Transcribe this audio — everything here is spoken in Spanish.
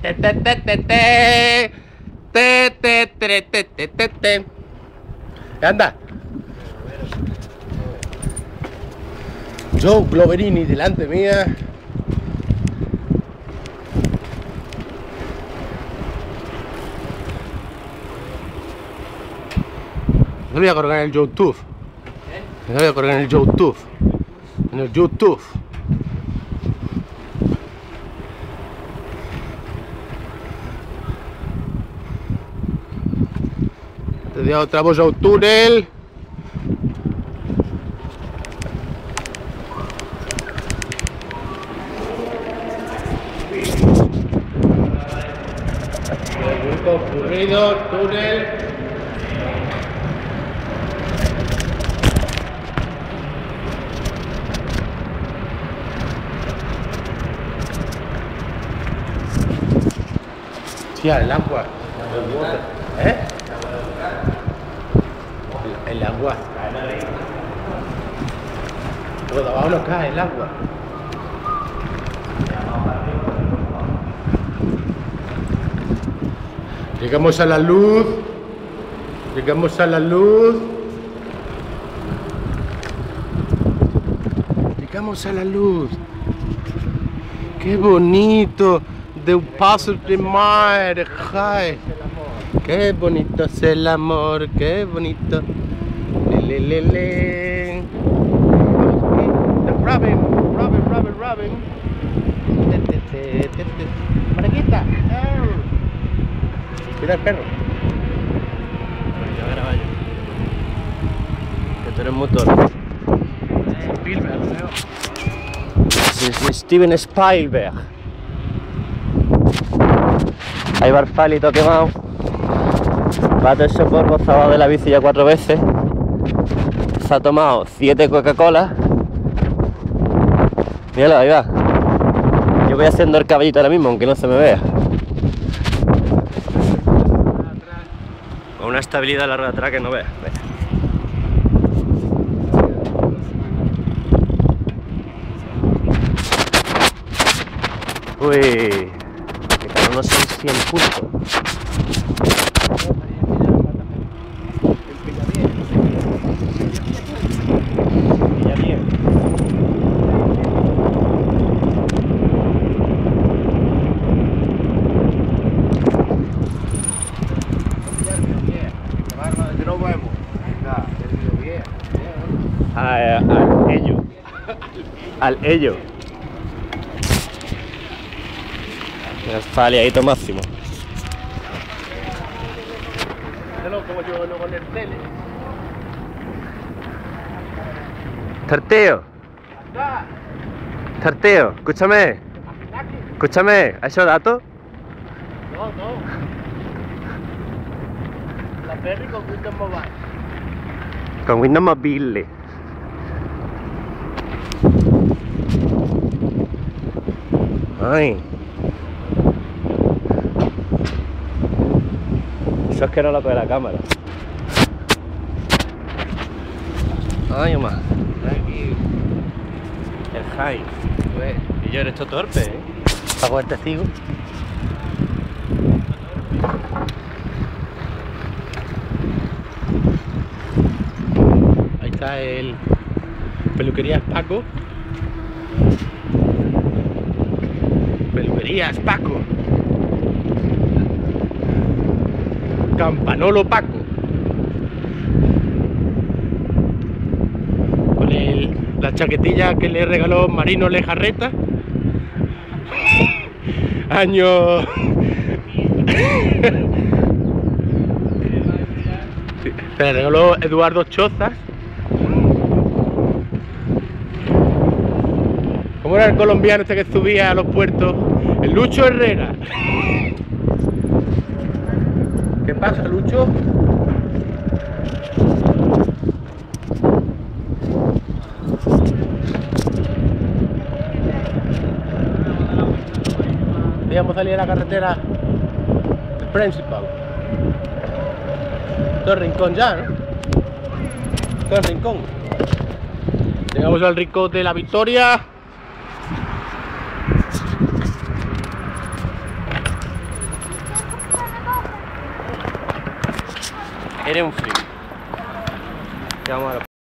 Anda. Joe Gloverini delante mía. No voy a colgar en el YouTube. No voy a colgar en el YouTube. En el YouTube. Te doy otra voz al túnel. Muy concurrido, túnel. Hostia, el agua. ¿Eh? El agua. Todo abajo no cae el agua. Llegamos a la luz. Llegamos a la luz. Llegamos a la luz. Qué bonito. De un paso de mar. Ay. Qué bonito es el amor. Qué bonito. Le, le, le. Robin. Mariquita. Mira el perro. Yo grabo yo. Que tú eres motor. Spielberg, creo. Es Steven Spielberg. Ahí va el falito quemado. Pato el socorro, zabado de la bici ya 4 veces. Se ha tomado 7 Coca-Cola. Míralo, ahí va. Yo voy haciendo el caballito ahora mismo, aunque no se me vea. Con una estabilidad en la rueda atrás que no veas. Uy, que cada uno son 100 puntos. Al ello. El faliadito máximo. Como yo no con el tele. Tarteo. Tarteo, escúchame. Escúchame, ¿has hecho datos? No. La Perry con Windows Mobile. Con Windows Mobile. Ay. Eso es que no lo coge la cámara. Ay, mamá. Aquí. El high. Y yo eres todo torpe, ¿eh? Pago el testigo. Ahí está el Peluquerías Paco. Peluquerías Paco. Campanolo Paco. Con la chaquetilla que le regaló Marino Lejarreta. Año... Le regaló Eduardo Chozas. ¿Cómo era el colombiano este que subía a los puertos? El Lucho Herrera. ¿Qué pasa, Lucho? Digamos salir a la carretera principal. Todo el rincón ya, ¿no? Todo el rincón. Llegamos al rincón de la Victoria. Eres un freak. Te vamos a la